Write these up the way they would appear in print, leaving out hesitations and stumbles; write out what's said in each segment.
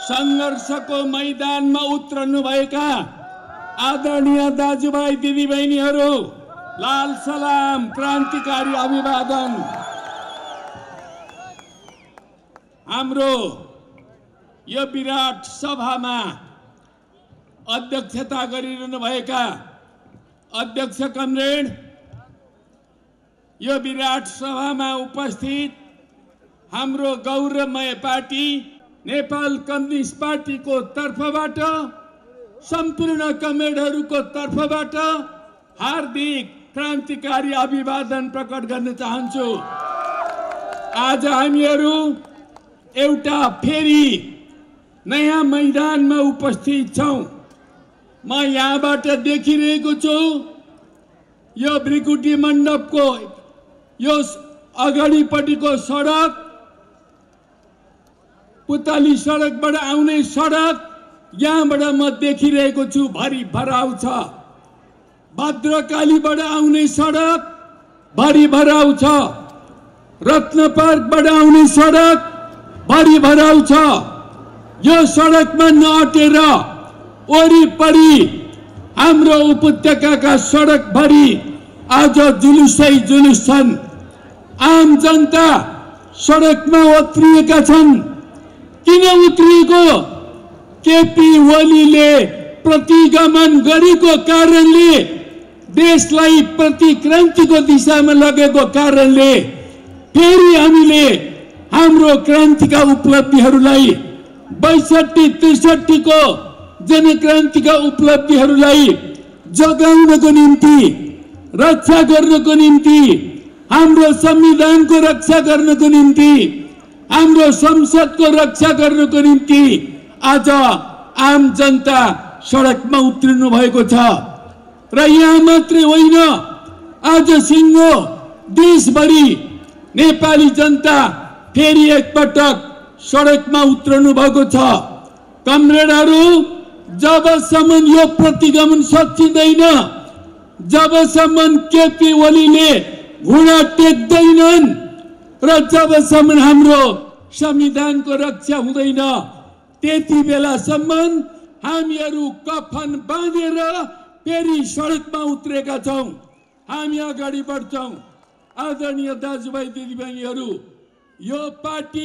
संघर्षको मैदानमा उत्रनुभएका आदरणीय दाजुभाइ दिदीबहिनीहरू, लाल सलाम, क्रान्तिकारी अभिवादन। हाम्रो यो विराट सभामा अध्यक्षता गरिरहनु भएका अध्यक्ष कमरेड, यो विराट सभामा उपस्थित हाम्रो गौरवमय पार्टी नेपाल कम्युनिस्ट पार्टीको तर्फबाट सम्पूर्ण कमरेडहरूको तर्फबाट हार्दिक क्रान्तिकारी अभिवादन प्रकट गर्न चाहन्छु। आज हामीहरू एउटा फेरि नयाँ मैदानमा उपस्थित छौं। म यहाँबाट देखिरहेको छु यो भृकुटी मण्डपको यो अगाडिपट्टिको सडक, पुतली सडकबाट आउने सडक, यहाँबाट म देखिरहेको छु भरि भराउ छ। भद्रकालीबाट आउने सडक भरि भराउ छ। रत्न पार्कबाट आउने सडक भरि भराउ छ। यो सडकमा नअटेर वरिपरि हाम्रो उपत्यकाका सडक भरि आज जुलुसै जुलुस छन्। आम जनता सडकमा उत्रिएका छन्। किन उत्रिएको? केपी ओलीले प्रतिगमन गरेको कारणले, देशलाई प्रतिक्रान्तिको दिशामा लगेको कारणले फेरि हामीले हाम्रो क्रान्तिका उपलब्धिहरूलाई 62-63 को जनक्रान्तिका उपलब्धिहरूलाई जगाउनको निम्ति, रक्षा गर्नको निम्ति, हाम्रो संविधानको रक्षा गर्नको निम्ति, हाम्रो संसदको रक्षा गर्नको निम्ति आज आम जनता सडकमा उत्रिनु भएको छ। र यहाँ मात्रै होइन, आज सिङ्गो देशभरि नेपाली जनता फेरि एकपटक सडकमा उत्रनु भएको छ। कमरेडहरू, जबसम्म यो प्रतिगमन सकिँदैन, जबसम्म केपी ओलीले घुँडा टेक्दैनन् र जबसम्म हाम्रो संविधानको रक्षा हुँदैन, त्यति बेलासम्म हामीहरू कफन बाँधेर फेरि सडकमा उत्रेका छौं। हामी अगाडि बढ्छौं। आदरणीय दाजुभाइ दिदीबहिनीहरू, यो पार्टी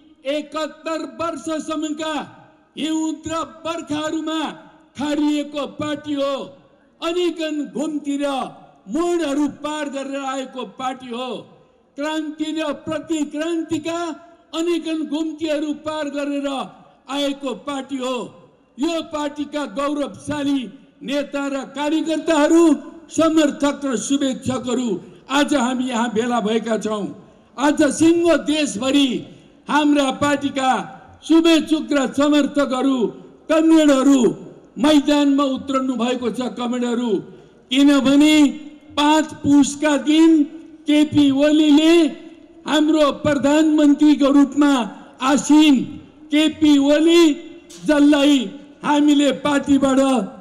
71 वर्षसम्मका हिउँद र बर्खाहरूमा खारिएको पार्टी हो। अनेकन घुमती र मोडहरू पार गरेर आएको पार्टी हो। क्रान्ति र प्रतिक्रान्तिका अनेकन घुम्तीहरू पार गरेर आएको पार्टी हो। यो पार्टीका गौरवशाली नेता र कार्यकर्ताहरू, समर्थक र शुभेच्छकहरू आज हामी यहाँ भेला भएका छौं। आज सिङ्गो देशभरि हाम्रा पार्टीका शुभेच्छुक र समर्थकहरू, कमरेडहरू मैदानमा उत्रनु भएको छ। कमरेडहरू, किनभने 5 पुसका दिन केपी ओलीले हाम्रो प्रधानमन्त्रीको रूपमा आसीन केपी ओली जसलाई हामीले पार्टीबाट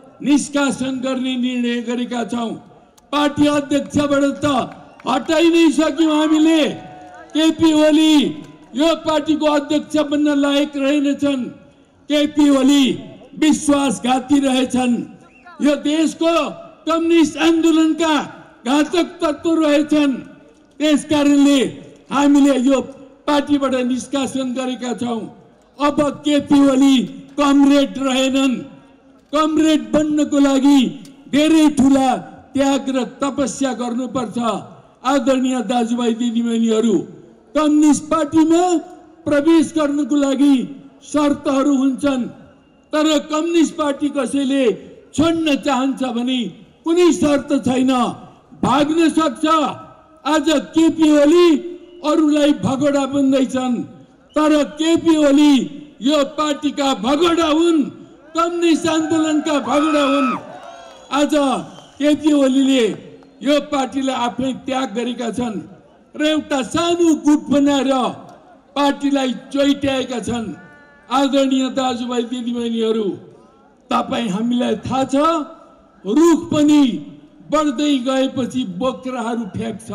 निष्कासन गर्ने निर्णय गरेका छौं। पार्टी अध्यक्षबाट त हटाइ नै सक्यौं हामीले। केपी ओली यो पार्टीको अध्यक्ष बन्न लायक रहेनछन्। केपी ओली विश्वासघाती रहेछन्। यो देशको कम्युनिस्ट आन्दोलनका घातक तत्त्व रहेछन्। त्यसकारणले हामीले यो पार्टीबाट निष्कासन गरेका छौं। अब केपी ओली कमरेड रहेनन्। कमरेड बन्नको लागि धेरै ठूला त्याग र तपस्या गर्नुपर्छ। आदरणीय दाजुभाइ दिदीबहिनीहरू, कम्युनिस्ट पार्टीमा प्रवेश गर्नको लागि शर्तहरू हुन्छन्। तर कम्युनिस्ट पार्टी कसैले छोड्न चाहन्छ भने कुनै शर्त छैन, भाग्न सक्छ। आज केपी ओली अरूलाई भगोडा बन्दैछन्, तर केपी ओली यो पार्टीका भगोडा हुन्, कम्युनिस्ट आन्दोलनका भगोडा हुन्। आज केपी ओलीले यो पार्टीलाई आफै त्याग गरेका छन् र एउटा सानो गुट बनाएर पार्टीलाई चोइट्याएका छन्। आदरणीय दाजुभाइ दिदीबहिनीहरू, तपाई हामीलाई थाहा छ, रुख पनि बढ्दै गएपछि बोक्राहरू फ्याँक्छ,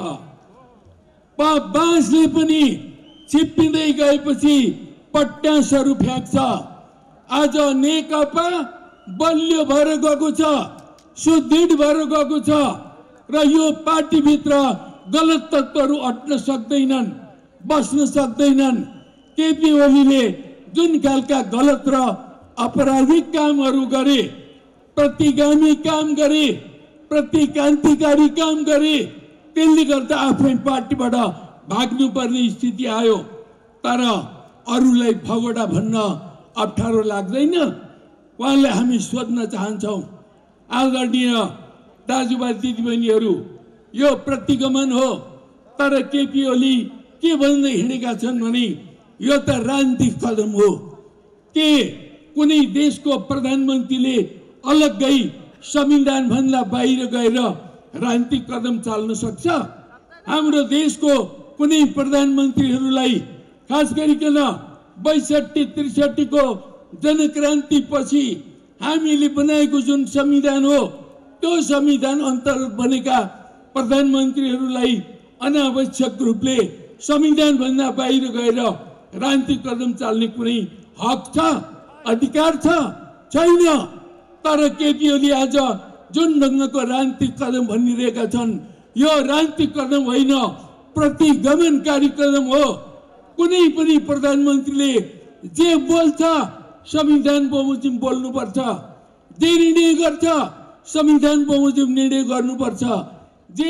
बाँसले पनि छिप्पिँदै गएपछि पट्यासहरू फ्याँक्छ। आज नेकपा बलियो भएर गएको छ, सुदृढ भएर गएको छ र यो पार्टीभित्र गलत तत्त्वहरू अट्न सक्दैनन्, बस्न सक्दैनन्। केपी ओलीले जुन खालका गलत र अपराधिक कामहरू गरे, प्रतिगामी काम गरे, प्रतिक्रान्तिकारी काम गरे, त्यसले गर्दा आफै पार्टीबाट भाग्नुपर्ने स्थिति आयो। तर अरूलाई भगोडा भन्न अप्ठ्यारो लाग्दैन? उहाँलाई हामी सोध्न चाहन्छौँ, आदरणीय दाजुभाइ दिदीबहिनीहरू, यो प्रतिगमन हो। तर केपी ओली के भन्दै हिँडेका छन् भने यो त राजनीतिक कदम हो। के कुनै देशको प्रधानमन्त्रीले अलग्गै संविधान भन्दा बाहिर गएर राजनीतिक कदम चाल्न सक्छ? हाम्रो देशको कुनै प्रधानमन्त्रीहरूलाई खास गरिकन 62-63 को जनक्रान्ति पछि हामीले बनाएको जुन संविधान हो, त्यो संविधान अन्तर्गत बनेका प्रधानमन्त्रीहरूलाई अनावश्यक रूपले संविधान भन्दा बाहिर गएर राजनीतिक कदम चाल्ने कुनै हक छ, अधिकार छ? छैन। तर केपी ओली आज जुन ढङ्गको राजनीतिक कदम भनिरहेका छन्, यो राजनीतिक कदम होइन, प्रतिगमनकारी कदम हो। कुनै पनि प्रधानमन्त्रीले जे बोल्छ संविधान बमोजिम बोल्नुपर्छ, जे निर्णय गर्छ संविधान बमोजिम निर्णय गर्नुपर्छ, जे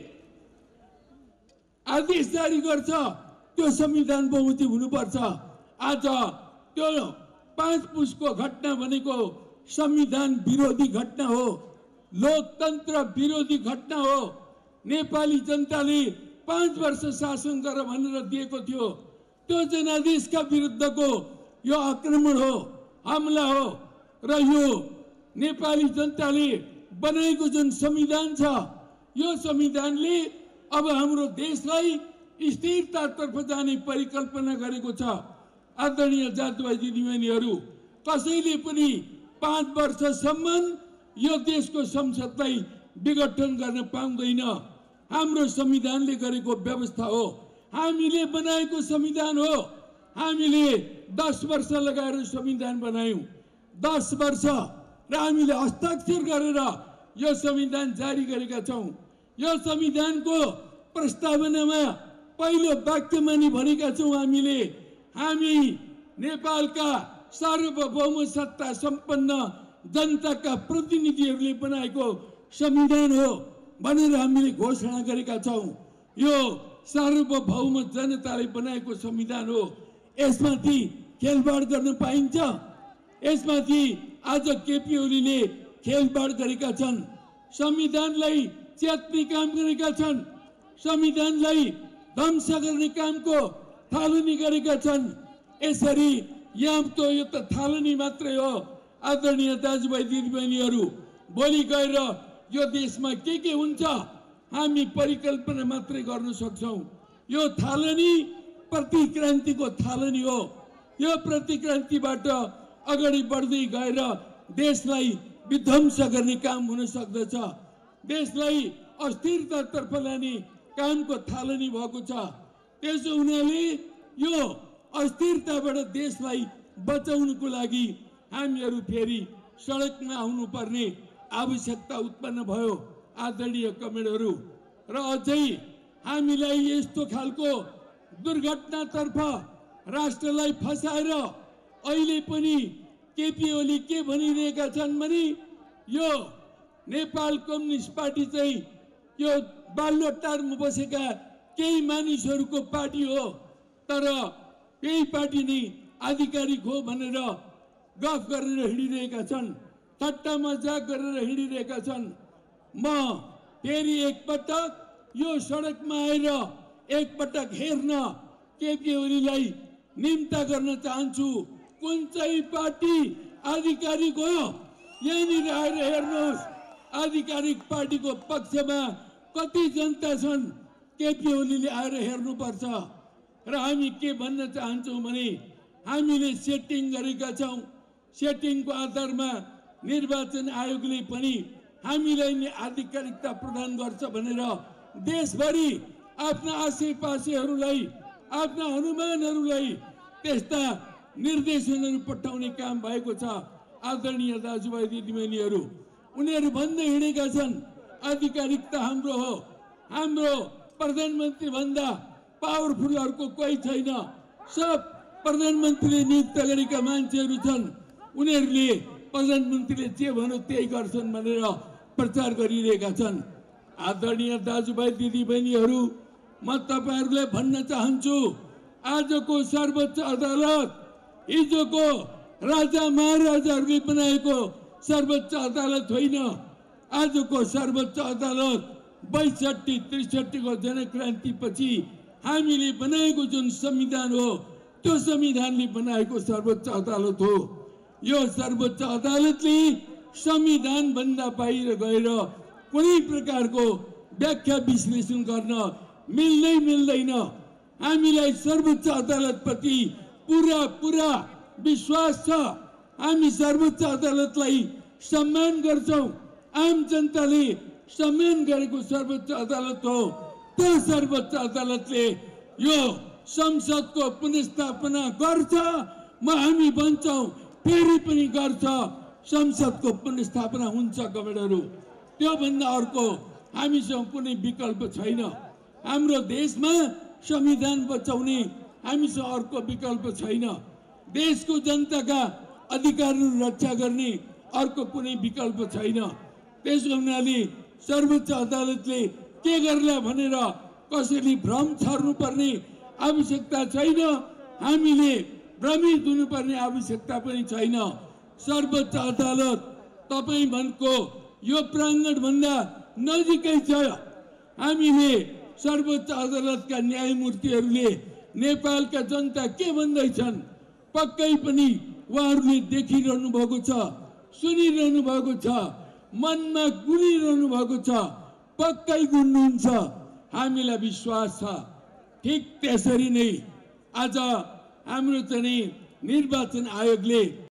आदेश जारी गर्छ त्यो संविधान बमोजिम हुनुपर्छ। आज त्यो 5 पुसको घटना भनेको संविधान विरोधी घटना हो, लोकतन्त्र विरोधी घटना हो। नेपाली जनताले 5 वर्ष शासन गर भनेर दिएको थियो, त्यो जनादेशका विरुद्धको यो आक्रमण हो, हमला हो। र यो नेपाली जनताले बनाएको जुन संविधान छ, यो संविधानले अब हाम्रो देशलाई स्थिरतातर्फ जाने परिकल्पना गरेको छ। आदरणीय दाजुभाइ दिदीबहिनीहरू, कसैले पनि 5 वर्षसम्म यो देशको संसदलाई विघटन गर्न पाउँदैन। हाम्रो संविधानले गरेको व्यवस्था हो, हामीले बनाएको संविधान हो। हामीले 10 वर्ष लगाएर संविधान बनायौं, 10 वर्ष, र हामीले हस्ताक्षर गरेर यो संविधान जारी गरेका छौं। यो संविधानको प्रस्तावनामा पहिलो वाक्यमा नि भनेका छौं हामीले, हामी नेपालका सार्वभौम सत्ता सम्पन्न जनताका प्रतिनिधिहरूले बनाएको संविधान हो भनेर हामीले घोषणा गरेका छौं। यो सार्वभौम जनताले बनाएको संविधान हो। यसमाथि खेलबाड गर्न पाइन्छ? यसमाथि आज केपी ओलीले खेलबाड गरेका छन्, संविधानलाई च्यात्ने काम गरेका छन्, संविधानलाई ध्वंस गर्ने कामको थालनी गरेका छन्। यसरी यहाँ त यो त थालनी मात्रै हो। आदरणीय दाजुभाइ दिदीबहिनीहरू, भोलि गएर यो देशमा के हुन्छ हामी परिकल्पना मात्रै गर्न सक्छौं। यो थालनी प्रतिक्रान्तिको थालनी हो। यो प्रतिक्रान्तिबाट अगाडि बढ्दै गएर देशलाई विध्वंस गर्ने काम हुन सक्दछ, देशलाई अस्थिरतातर्फ लाने कामको थालनी भएको छ। त्यसो हुनाले यो अस्थिरताबाट देशलाई बचाउनको लागि हामीहरू फेरि सडकमा आउनुपर्ने आवश्यकता उत्पन्न भयो। आदरणीय कमेडहरू, र अझै हामीलाई यस्तो खालको दुर्घटनातर्फ राष्ट्रलाई फसाएर अहिले पनि केपी ओली के भनिरहेका छन् भने यो नेपाल कम्युनिस्ट पार्टी चाहिँ यो बालुवाटारमा बसेका केही मानिसहरूको पार्टी हो, तर केही पार्टी नै आधिकारिक हो भनेर गफ गरेर हिँडिरहेका छन्, ठट्टा मजाक गरेर हिँडिरहेका छन्। म फेरि एकपटक यो सडकमा आएर एकपटक हेर्न केपी ओलीलाई निम्ता गर्न चाहन्छु। कुन चाहिँ पार्टी आधिकारिक हो यहाँनिर आएर हेर्नुहोस्। आधिकारिक पार्टीको पक्षमा कति जनता छन् केपी ओलीले आएर हेर्नुपर्छ। र हामी के भन्न चाहन्छौँ भने हामीले सेटिङ गरेका छौँ, सेटिङको आधारमा निर्वाचन आयोगले पनि हामीलाई नै आधिकारिकता प्रदान गर्छ भनेर देशभरि आफ्ना आसेपासेहरूलाई, आफ्ना अनुमानहरूलाई त्यस्ता निर्देशनहरू पठाउने काम भएको छ। आदरणीय दाजुभाइ दिदीबहिनीहरू, उनीहरू भन्दै हिँडेका छन् आधिकारिकता हाम्रो हो, हाम्रो प्रधानमन्त्री भन्दा पावरफुल अर्को कोही छैन, सब प्रधानमन्त्रीले नियुक्त गरेका मान्छेहरू छन्, उनीहरूले प्रधानमन्त्रीले जे भन्यो त्यही गर्छन् भनेर प्रचार गरिरहेका छन्। आदरणीय दाजुभाइ दिदीबहिनीहरू, म तपाईहरुलाई भन्न चाहन्छु, आजको सर्वोच्च अदालत हिजोको राजा महाराजाहरूले बनाएको सर्वोच्च अदालत होइन। आजको सर्वोच्च अदालत 62-63 को जनक्रान्तिपछि हामीले बनाएको जुन संविधान हो, त्यो संविधानले बनाएको सर्वोच्च अदालत हो। यो सर्वोच्च अदालतले संविधान भन्दा बाहिर गएर कुनै प्रकारको व्याख्या विश्लेषण गर्न मिल्दैन। हामीलाई सर्वोच्च अदालतप्रति पूरा विश्वास छ। हामी सर्वोच्च अदालतलाई सम्मान गर्छौं। आम जनताले सम्मान गरेको सर्वोच्च अदालत हो। त्यो सर्वोच्च अदालतले यो संसदको पुनर्स्थापना गर्छ, हामी भन्छौं फेरि पनि गर्छ। संसदको पुनर्स्थापना हुन्छ कमरेडहरू, त्यो भन्दा अर्को हामीसँग कुनै विकल्प छैन। हाम्रो देशमा संविधान बचाउने हामीसँग अर्को विकल्प छैन। देशको जनताका अधिकारहरू रक्षा गर्ने अर्को कुनै विकल्प छैन। त्यसो हुनाले सर्वोच्च अदालतले के गर्ला भनेर कसैले भ्रम छर्नुपर्ने आवश्यकता छैन। हामीले भ्रमित हुनुपर्ने आवश्यकता पनि छैन। सर्वोच्च अदालत तपाई भनेको यो प्राङ्गण भन्दा नजिकै छ। हामीले सर्वोच्च अदालतका न्यायमूर्तिहरूले नेपालका जनता के भन्दैछन् पक्कै पनि उहाँहरूले देखिरहनु भएको छ, सुनिरहनु भएको छ, मनमा गुनिरहनु भएको छ, पक्कै गुन्नुहुन्छ। हामीलाई विश्वास छ। ठीक त्यसरी नै आज हाम्रो चाहिँ निर्वाचन आयोगले